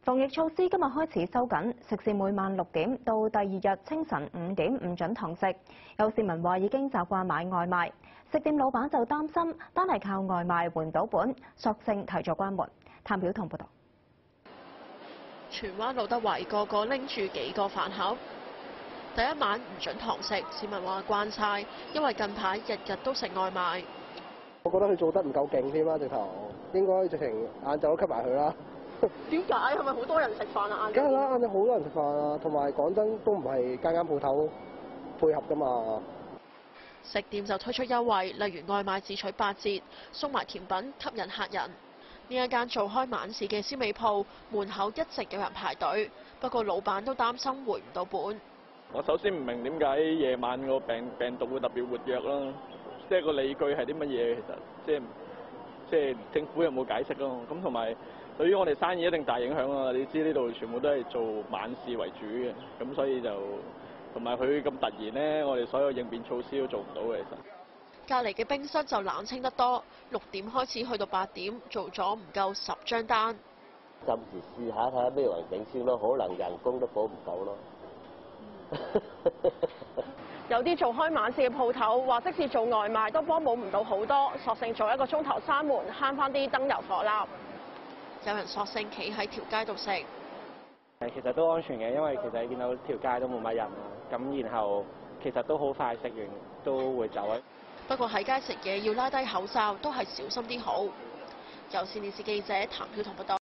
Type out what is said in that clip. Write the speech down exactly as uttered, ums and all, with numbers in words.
防疫措施今日開始收緊，食肆每晚六點到第二日清晨五點唔準堂食。有市民話已經習慣買外賣，食店老闆就擔心單係靠外賣換唔到本，索性提早關門。譚曉彤報導。 荃灣路德圍個個拎住幾個飯盒，第一晚唔準堂食，市民話慣晒，因為近排日日都食外賣。 我覺得佢做得唔夠勁添啦，直頭應該直情晏晝都吸埋佢啦。 點解？係咪好多人食飯啊？ 梗係啦，晏晝好多人食飯啊，同埋講真都唔係間間鋪頭配合㗎嘛。 食店就推出優惠，例如外賣只取八折，送埋甜品吸引客人。呢一間做開晚市嘅燒味鋪門口一直有人排隊，不過老闆都擔心回唔到本。 我首先唔明點解夜晚個病病毒會特別活躍啦，即係個理據係啲乜嘢？其實即係即係政府有冇解釋咯？咁同埋對於我哋生意一定大影響啊！你知呢度全部都係做晚市為主嘅，咁所以就同埋佢咁突然咧，我哋所有應變措施都做唔到嘅。其實隔離嘅冰室就冷清得多，六點開始去到八點，做咗唔夠十張單。 暫時試下睇下咩環境先咯，可能人工都補唔到咯。 有啲做開晚市嘅鋪頭話，即使做外賣都幫補唔到好多，索性做一個鐘頭閂門，慳翻啲燈油火蠟。 有人索性企喺條街度食。 誒，其實都安全嘅，因為其實你見到條街都冇乜人啦，咁然後其實都好快食完都會走啊。 不過喺街食嘢要拉低口罩，都係小心啲好。有線電視記者譚曉彤報道。